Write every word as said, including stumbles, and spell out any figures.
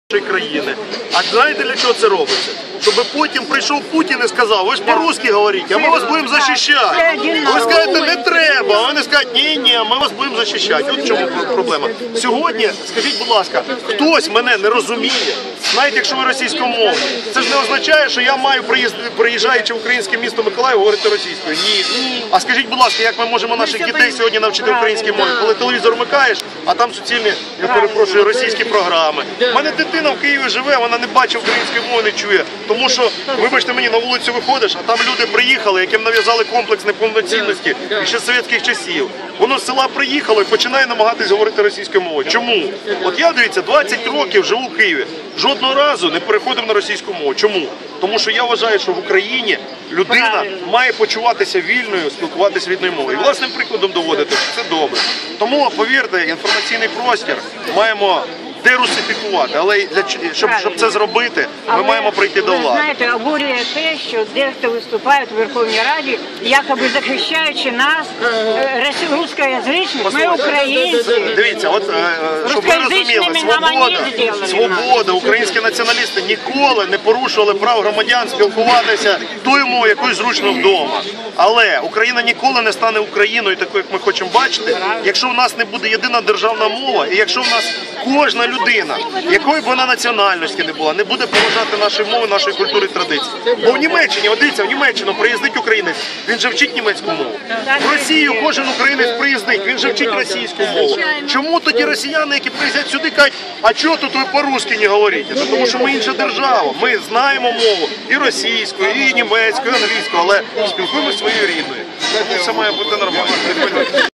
країни. А знаєте, для чого це робиться? Щоб потім прийшов Путін і сказав, ви ж по-русски говорите, а ми вас будемо захищати. Ви скажете, не треба, а вони скажуть, ні-ні, ми вас будемо захищати. От в чому проблема. Сьогодні, скажіть, будь ласка, хтось мене не розуміє, навіть якщо ви російськомовні, це ж не означає, що я маю, приїжджаючи в українське місто Миколаїв, говорити російською. Ні. А скажіть, будь ласка, як ми можемо наших дітей сьогодні навчити українській мові? Коли телевізор вмикаєш, а там суцільні, я перепрошую, російські програми. У мене дитина в Києві живе, вона не бачить української мови, не чує. Тому що, вибачте мені, на вулицю виходиш, а там люди приїхали, яким нав'язали комплекс неповноцінності ще з совєтських часів. Воно з села приїхало і починає намагатись говорити російською мовою. Чому? От я, дивіться, двадцять років живу в Києві. Жодного разу не переходив на російську мову. Чому? Тому що я вважаю, що в Україні людина має почуватися вільною, спілкуватися рідною мовою. І власним прикладом доводити, що це добре. Тому, повірте, інформаційний простір маємо дерусифікувати, але для, щоб, щоб це зробити, ми але маємо прийти до влади. Ви знаєте, обурює те, що дехто виступає у Верховній Раді, якоби захищаючи нас, русскоязичних, ми українці. Дивіться, от, щоб ви розуміли, свобода, свобода, українські націоналісти ніколи не порушували прав громадян спілкуватися тою мовою, якою зручно вдома. Але Україна ніколи не стане Україною такою, як ми хочемо бачити, якщо в нас не буде єдина державна мова, і якщо в нас кожна людина, якої б вона національності не була, не буде поважати нашої мови, нашої культури і традиції. Бо в Німеччині, от дивіться, в Німеччину приїздить українець, він же вчить німецьку мову. В Росію кожен українець приїздить, він же вчить російську мову. Чому тоді росіяни, які приїздять сюди, кажуть, а чого тут ви по-русски не говорите? Тому що ми інша держава, ми знаємо мову і російську, і німецьку, і англійську, але спілкуємося своєю рідною. Тому все має бути нормально.